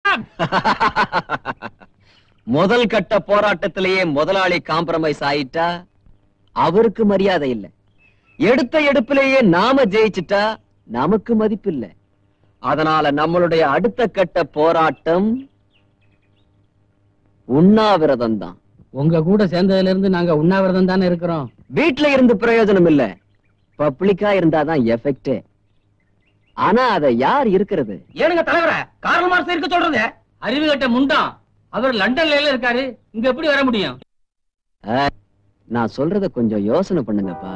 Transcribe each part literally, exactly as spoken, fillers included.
முதல் கட்ட போராட்டத்திலேயே முதலாளி காம்ப்ரமைஸ் ஆயிட்டா அவருக்கு மரியாதை இல்ல. எடுத்த எடுப்பிலேயே நாம ஜெயிச்சுட்டா நமக்கு மதிப்பு இல்ல. அதனால நம்மளுடைய அடுத்த கட்ட போராட்டம் உண்ணாவிரதம் தான். உங்க கூட சேர்ந்ததுல இருந்து நாங்க உண்ணாவிரதம் தானே இருக்கிறோம். வீட்டுல இருந்து பிரயோஜனம் இல்ல, பப்ளிக்கா இருந்தாதான் எஃபெக்ட். ஆனா அத யார் இருக்கிறது? ஏனுங்க தலைவர கார்ல் மார்க்ஸ் இருக்க சொல்றது? அறிவு கட்ட முண்டான். அவர் லண்டன்ல இருக்காரு, இங்க எப்படி வர முடியும்? நான் சொல்றத கொஞ்சம் யோசனை பண்ணுங்கப்பா.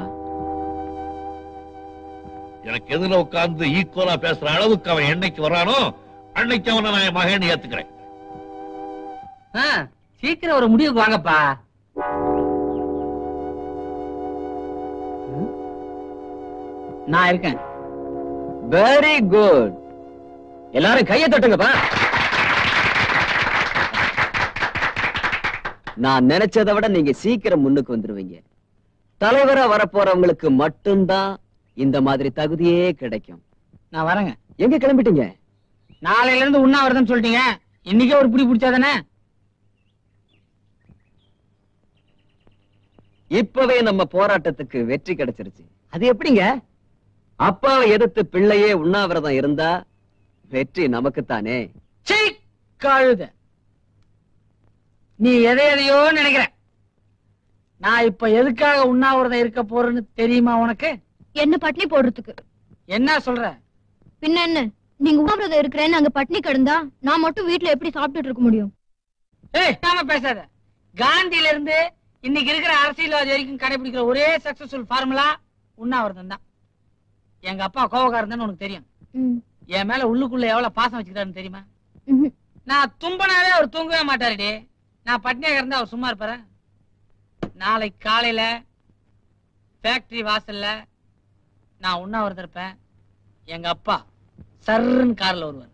எனக்கு எதுல உட்கார்ந்து ஈக்குவலா பேசுற அளவுக்கு அவன் என்னைக்கு வரானோ அன்னைக்கு அவனை நான் மகன் ஏத்துக்கிறேன். சீக்கிரம் ஒரு முடிவுக்கு வாங்கப்பா. நான் இருக்கேன். Very good. எல்லாரும் கையை தட்டுங்கப்பா. நான் நினைச்சதை விட நீங்க சீக்கிரம் முன்னுக்கு வந்துருவீங்க. தலைவரா வரப்போறவங்களுக்கு மட்டும்தான் இந்த மாதிரி தகுதியே கிடைக்கும். நான் வரேங்க. எங்க கிளம்பிட்டீங்க? நாளையில இருந்து உண்ணாவிரதம் சொல்லிட்டீங்க, இன்னைக்கே ஒரு பிடி பிடிச்சாதானே? இப்பவே நம்ம போராட்டத்துக்கு வெற்றி கிடைச்சிருச்சு. அது எப்படிங்க? அப்பாவை எதிர்த்து பிள்ளையே உண்ணாவிரதம் இருந்தா வெற்றி நமக்குத்தானே. கழுத, நீ எதை எதையோ நினைக்கிற. நான் இப்ப எதுக்காக உண்ணாவிரதம் இருக்க போறேன்னு தெரியுமா உனக்கு? என்ன பட்னி போடுறதுக்கு. என்ன சொல்ற? பின்ன என்ன, நீங்க உண்ணாவிரதம் இருக்கிறேன்னு அங்க பட்னி கிடந்தா நான் மட்டும் வீட்டுல எப்படி சாப்பிட்டுட்டு இருக்க முடியும்? ஏய், நாம பேசாத. காந்தியில இருந்து இன்னைக்கு இருக்கிற அரசியல்வாதி வரைக்கும் கடைபிடிக்கிற ஒரே சக்சஸ்ஃபுல் ஃபார்முலா உண்ணாவிரதம் தான். எங்க அப்பா கோவக்காரன் உனக்கு தெரியும். என் மேல உள்ளுக்குள்ள எவ்வளவு பாசம் வச்சுக்கிறாருன்னு தெரியுமா? நான் தும்பனாவே அவர் தூங்கவே மாட்டாருடி. நான் பட்னியாக இருந்தா அவர் சும்மா இருப்பாரு? நாளைக்கு காலையில ஃபேக்டரி வாசல்ல நான் உண்ணாவிரதம் இருப்பேன். எங்க அப்பா சர்ன்னு கார்ல வருவார்.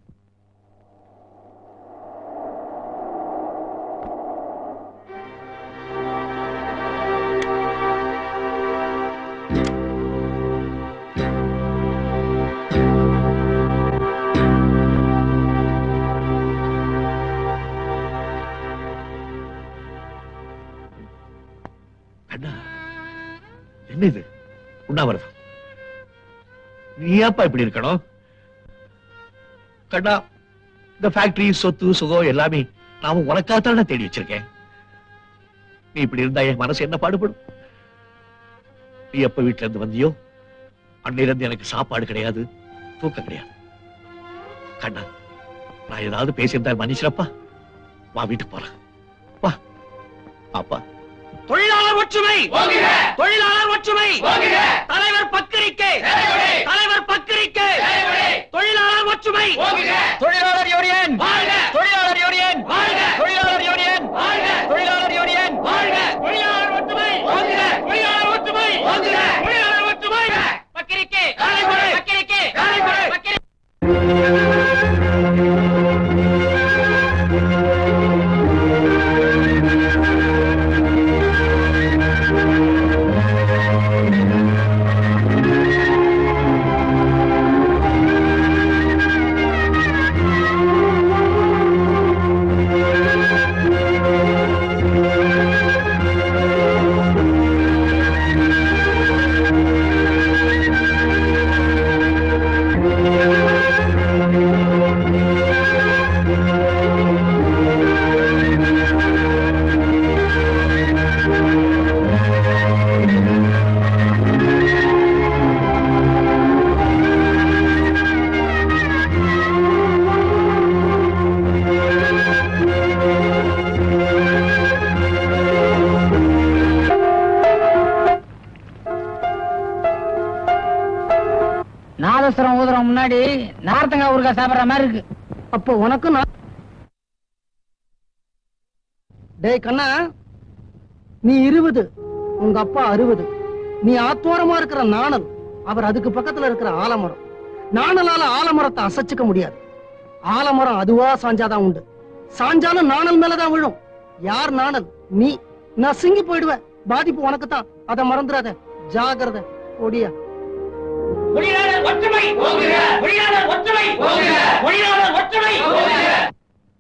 என்ன இது உண்ணாவிரதம்? நீ ஏப்பா இப்படி இருக்கணும்? கண்ணா, இந்த ஃபேக்டரி சொத்து சுகம் எல்லாமே நாம உனக்காகத்தான தேடி வச்சிருக்கேன். நீ இப்படி இருந்தா என் மனசு என்ன பாடுபடும்? நீ எப்ப வீட்டுல இருந்து வந்தியோ அன்னையில இருந்து எனக்கு சாப்பாடு கிடையாது, தூக்கம் கிடையாது. கண்ணா, நான் ஏதாவது பேசியிருந்தா மன்னிச்சிடப்பா. வா, வீட்டுக்கு போறேன். வா அப்பா. தொழிலாளர் ஒற்றுமை, தொழிலாளர் ஒற்றுமை, தலைவர் பத்திரிகை, தலைவர் பத்திரிகை, தொழிலாளர் ஒற்றுமை, தொழிலாளர் யூனியன், தொழிலாளர் யூனியன், தொழிலாளர் யூனியன், தொழிலாளர் யூனியன், தொழிலாளர் ஒற்றுமை, தொழிலாளர் ஒற்றுமை, தொழிலாளர் ஒற்றுமை, பத்திரிகை, பத்திரிகை, பத்திரிகை. ஊதுறோம் முன்னாடி நார்த்தங்காய் ஊறுகாய் சாப்பிடுற மாதிரி இருக்கு. அப்போ உனக்கு டேய் கண்ணா, நீ இருபது, உங்க அப்பா அறுபது. நீ ஆத்தோரமா இருக்கிற நாணல், அவர் அதுக்கு பக்கத்துல இருக்கிற ஆலமரம். நாணலால ஆலமரத்தை அசைச்சுக்க முடியாது. ஆலமரம் அதுவா சாஞ்சாதான் உண்டு. சாஞ்சாலும் நாணல் மேலதான் விழும். யார் நாணல்? நீ. நசுங்கி போயிடுவ. பாதிப்பு உனக்கு தான், அதை மறந்துடாத. ஜாகிரதை. ஓடியா. தொழிலாளர் ஒற்றுமை, தொழிலாளர் ஒற்றுமை, தொழிலாளர் ஒற்றுமை.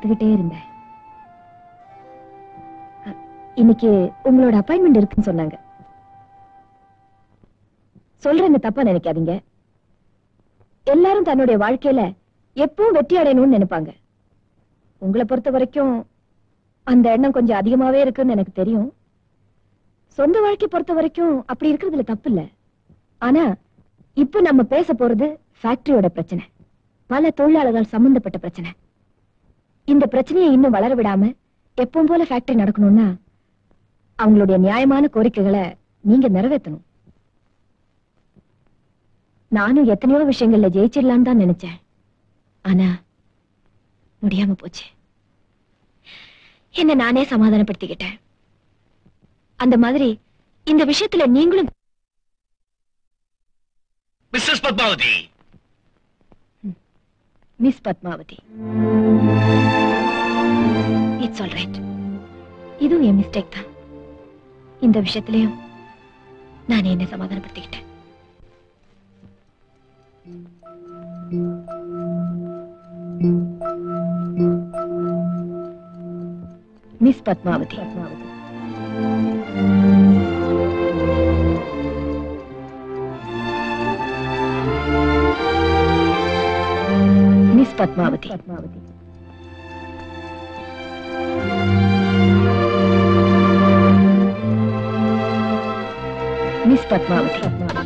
காத்துக்கிட்டே இருந்தேன். இன்னைக்கு உங்களோட அப்பாயின்மெண்ட் இருக்குன்னு சொன்னாங்க. சொல்றேன்னு தப்பா நினைக்காதீங்க. எல்லாரும் தன்னுடைய வாழ்க்கையில எப்பவும் வெற்றி அடையணும்னு நினைப்பாங்க. உங்களை பொறுத்த வரைக்கும் அந்த எண்ணம் கொஞ்சம் அதிகமாவே இருக்குன்னு எனக்கு தெரியும். சொந்த வாழ்க்கை பொறுத்த வரைக்கும் அப்படி இருக்கிறதுல தப்பு இல்ல. ஆனா இப்ப நம்ம பேச போறது ஃபேக்டரியோட பிரச்சனை, பல தொழிலாளர்கள் சம்பந்தப்பட்ட பிரச்சனை. இந்த பிரச்சனையை இன்னும் வளர விடாம எப்பவும் போல ஃபேக்டரி நடக்கணும்னா அவங்களுடைய நியாயமான கோரிக்கைகளை நீங்க நிறைவேற்றணும். நானும் எத்தனையோ விஷயங்கள்ல ஜெயிச்சிடலான்னு தான் நினைச்சேன். ஆனா முடியாம போச்சு. என்ன நானே சமாதானப்படுத்திக்கிட்டேன். அந்த மாதிரி இந்த விஷயத்துல நீங்களும் Mrs Padmavathi. Miss Padmavathi, it's all right. இதுவும் என் மிஸ்டேக் தான். இந்த விஷயத்திலையும் நான் என்ன சமாதானப்படுத்திக்கிட்டேன். Miss Padmavathi, Miss Padmavathi, Miss Padmavathi,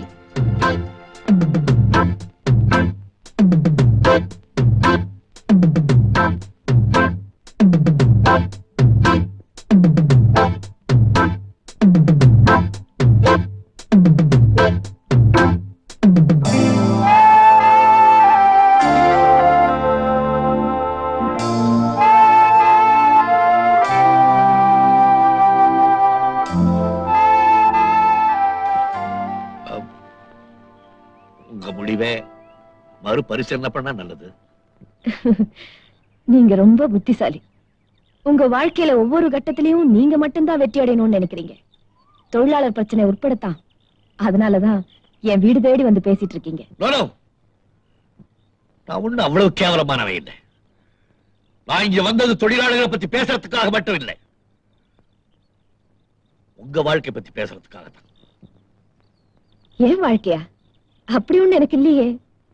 பரிசீலனை பண்ணா நல்லது. நீங்க ரொம்ப புத்திசாலி. உங்க வாழ்க்கையில ஒவ்வொரு கட்டத்திலையும் நீங்க மட்டும்தான் வெற்றி அடையணும்னு நினைக்கிறீங்க. தொழிலாளர் பிரச்சனை உட்படத்தான். அதனாலதான் என் வீடு தேடி வந்து பேசிட்டு இருக்கீங்க. நான் ஒண்ணு அவ்வளவு கேவலமானவே இல்லை. நான் இங்க வந்தது தொழிலாளர்களை பத்தி பேசுறதுக்காக மட்டும் இல்லை, உங்க வாழ்க்கை பத்தி பேசுறதுக்காக தான். ஏன் வாழ்க்கையா? அப்படி ஒண்ணு எனக்கு இல்லையே.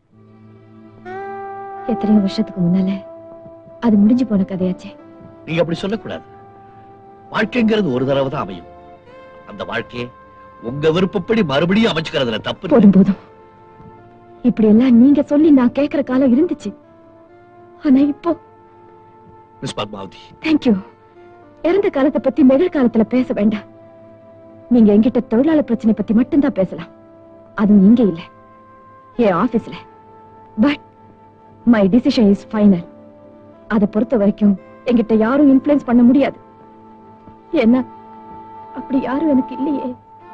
எத்தனையோ வருஷத்துக்கு முன்னால அது முடிஞ்சு போன கதையாச்சே. நீங்க அப்படி சொல்லக்கூடாது. வாழ்க்கைங்கிறது ஒரு தடவை தான் அமையும். அந்த வாழ்க்கையை உங்க விருப்பப்படி மறுபடியும் அமைச்சுக்கிறதுல தப்பு. போதும் போதும். இப்படி எல்லாம் நீங்க சொல்லி நான் கேட்கிற காலம் இருந்துச்சு. ஆனா இப்போ மிஸ் பத்மாவதி, தேங்க்யூ. இறந்த காலத்தை பத்தி நிகழ்காலத்துல பேச வேண்டாம். நீங்க என்கிட்ட தொழிலாளர் பிரச்சனை பத்தி மட்டும்தான் பேசலாம். அதுவும் இங்க இல்ல, என் ஆபீஸ்ல. But my decision is final. அதை பொறுத்த வரைக்கும் என்கிட்ட யாரும் இன்ஃப்ளூயன்ஸ் பண்ண முடியாது. என்ன அப்படி யாரும் எனக்கு இல்லையே.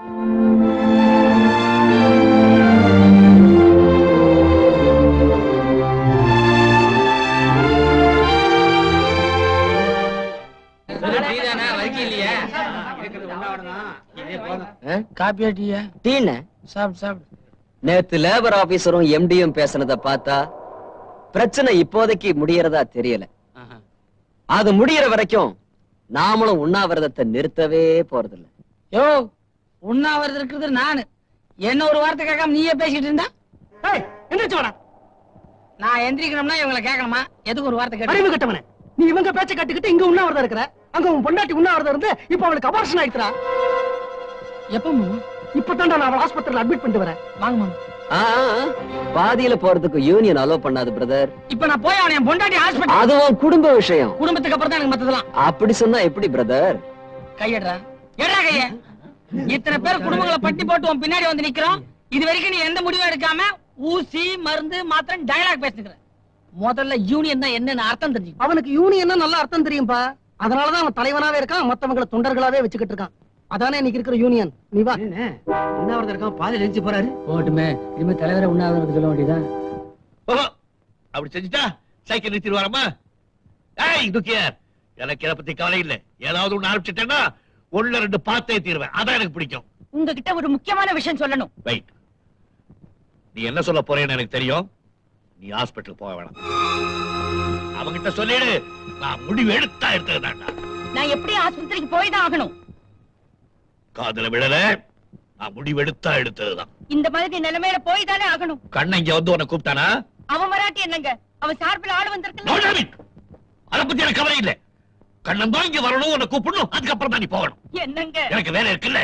காப்பியா டீயா? டீன்னு சாப்பிடு சாப்பிடு. நேத்து லேபர் ஆபீசரும் எம்டியும் பேசினதை பார்த்தா பிரச்சனை இப்போதைக்கு முடியறதா தெரியல. அது முடியற வரைக்கும் நாமளும் உண்ணாவிரதத்தை நிறுத்தவே போறதில்லை. யோ, உண்ணாவிரதம் இருக்கிறது நானு. என்ன ஒரு வார்த்தை கேட்காம நீயே பேசிட்டு இருந்தா எந்திரிச்சு வாடா. நான் எந்திரிக்கணும்னா இவங்களை கேட்கணுமா? எதுக்கு ஒரு வார்த்தை கேட்டு? அறிவு கட்டவனே, நீ இவங்க பேச்ச கட்டுக்கிட்டு இங்க உண்ணாவிரதம் இருக்கிற. அங்க உன் பொண்டாட்டி உண்ணாவிரதம் இருந்து இப்ப அவளுக்கு அபார்ஷன் ஆயிடுறா. எப்ப? இப்பதான்டா நான் அவளை ஆஸ்பத்திரியில அட்மிட் பண்ணிட்டு வரேன். வாங்க மாமா. பாதியில போறதுக்கு யூனியன் அலோ பண்ணாது பிரதர். இப்ப நான் போய் அவன் பொண்டாட்டி ஹாஸ்பிடல். அதுவும் குடும்ப விஷயம். குடும்பத்துக்கு அப்புறம் தான் எனக்கு மத்ததெல்லாம். அப்படி சொன்னா எப்படி பிரதர்? கையடா எடா கைய. இத்தனை பேர் குடும்பங்களை பட்டி போட்டு உன் பின்னாடி வந்து நிக்கிறோம். இது வரைக்கும் நீ எந்த முடிவும் எடுக்காம ஊசி மருந்து மாத்திரம் டயலாக் பேசிக்கிற. முதல்ல யூனியன் தான் என்னன்னு அர்த்தம் தெரிஞ்சு. அவனுக்கு யூனியன் நல்ல அர்த்தம் தெரியும்பா. அதனாலதான் அவன் தலைவனாவே இருக்கான், மத்தவங்களை தொண்டர்களாவே வச்சுக்கிட்டு இருக்கான். அதானே இன்னைக்கு இருக்கிற யூனியன். நீ வா. உண்ணாவிரதம் இருக்கான், பாதியில எழுச்சி போறாரு. போட்டுமே, இனிமே தலைவரை உண்ணாவிரதம் சொல்ல வேண்டியதான். அப்படி செஞ்சுட்டா சைக்கிள் நிறுத்திடுவாரம்மா. ஏய் துக்கியார், எனக்கு இதை பத்தி கவலை இல்லை. ஏதாவது ஒண்ணு ஆரம்பிச்சுட்டேன்னா ஒண்ணு ரெண்டு பார்த்தே தீருவேன். அதான் எனக்கு பிடிக்கும். உங்ககிட்ட ஒரு முக்கியமான விஷயம் சொல்லணும். வெயிட், நீ என்ன சொல்ல போறேன்னு எனக்கு தெரியும். நீ ஹாஸ்பிட்டல் போக வேணாம். அவங்கிட்ட சொல்லிடு, நான் முடிவு எடுத்தா எடுத்ததுதான்டா. நான் எப்படி ஆஸ்பத்திரிக்கு போய் தான் ஆகணும். காதுல விழல, நான் முடிவு எடுத்தா எடுத்ததுதான். இந்த மாதிரி நிலைமையில போய் தானே ஆகணும். கண்ணன் இங்க வந்து உன்னை கூப்பிட்டானா? அவன் மராட்டி என்னங்க, அவன் சார்பில் ஆள் வந்திருக்கல. அத பத்தி எனக்கு கவலை இல்ல. கண்ணன் தான் இங்க வரணும், உன்னை கூப்பிடணும், அதுக்கப்புறம் தான் நீ போகணும். என்னங்க எனக்கு வேலை இருக்குல்ல.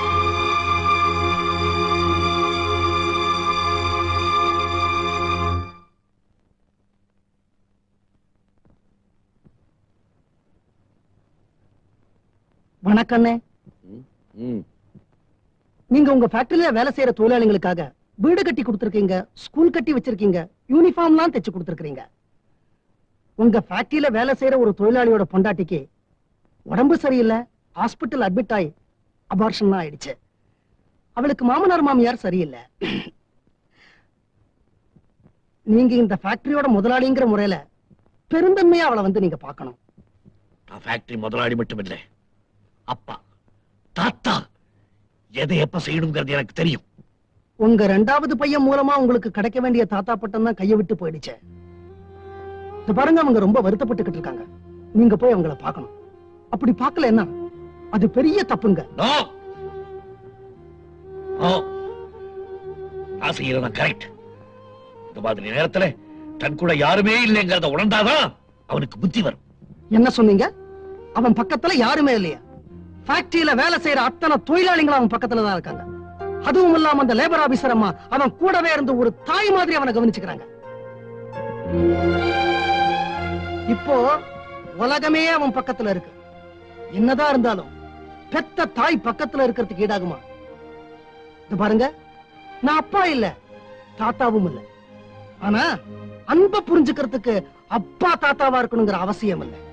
வணக்கண்ணே. நீங்க உங்க ஃபேக்டரியில வேலை செய்யற தொழிலாளிகளுக்காக வீடு கட்டி கொடுத்திருக்கீங்க, ஸ்கூல் கட்டி வச்சிருக்கீங்க, யூனிஃபார்ம்லாம் தைச்சு கொடுத்திருக்கீங்க. உங்க ஃபேக்டரியில வேலை செய்யற ஒரு தொழிலாளியோட பொண்டாட்டிக்கு உடம்பு சரியில்லை, ஹாஸ்பிட்டல் அட்மிட் ஆகி அபார்ஷன் ஆயிடுச்சு. அவளுக்கு மாமனார் மாமியார் சரியில்லை. நீங்க இந்த ஃபேக்டரியோட முதலாளிங்கிற முறையில பெருந்தன்மையா அவளை வந்து நீங்க பார்க்கணும். நான் ஃபேக்டரி முதலாளி மட்டும் இல்லை, அப்பா, தாத்தா, எதை எப்ப செய்யணுங்கிறது எனக்கு தெரியும். உங்க ரெண்டாவது பையன் மூலமா உங்களுக்கு கிடைக்க வேண்டிய தாத்தா பட்டம் தான் கையை விட்டு போயிடுச்சு. பாருங்க, அவங்க ரொம்ப வருத்தப்பட்டுக்கிட்டு இருக்காங்க. நீங்க போய் அவங்கள பார்க்கணும். அப்படி பார்க்கல என்ன, அது பெரிய தப்புங்க. நான் செய்யறதான் கரெக்ட். இந்த மாதிரி நேரத்துல தன் கூட யாருமே இல்லைங்கிறத உணர்ந்தாதான் அவனுக்கு புத்தி வரும். என்ன சொன்னீங்க? அவன் பக்கத்துல யாருமே இல்லையா? ஃபேக்டரியில வேலை செய்யற அத்தனை தொழிலாளிகளும் அவன் பக்கத்துல தான் இருக்காங்க. அதுவும் இல்லாம அந்த லேபர் ஆபீசர் அம்மா அவன் கூடவே இருந்து ஒரு தாய் மாதிரி அவனை கவனிச்சுக்கிறாங்க. இப்போ உலகமே அவன் பக்கத்துல இருக்கு. என்னதான் இருந்தாலும் பெத்த தாய் பக்கத்துல இருக்கிறதுக்கு ஈடாகுமா? பாருங்க, நான் அப்பா இல்ல, தாத்தாவும் இல்ல. ஆனா அன்பை புரிஞ்சுக்கிறதுக்கு அப்பா தாத்தாவா இருக்கணுங்கிற அவசியம் இல்லை.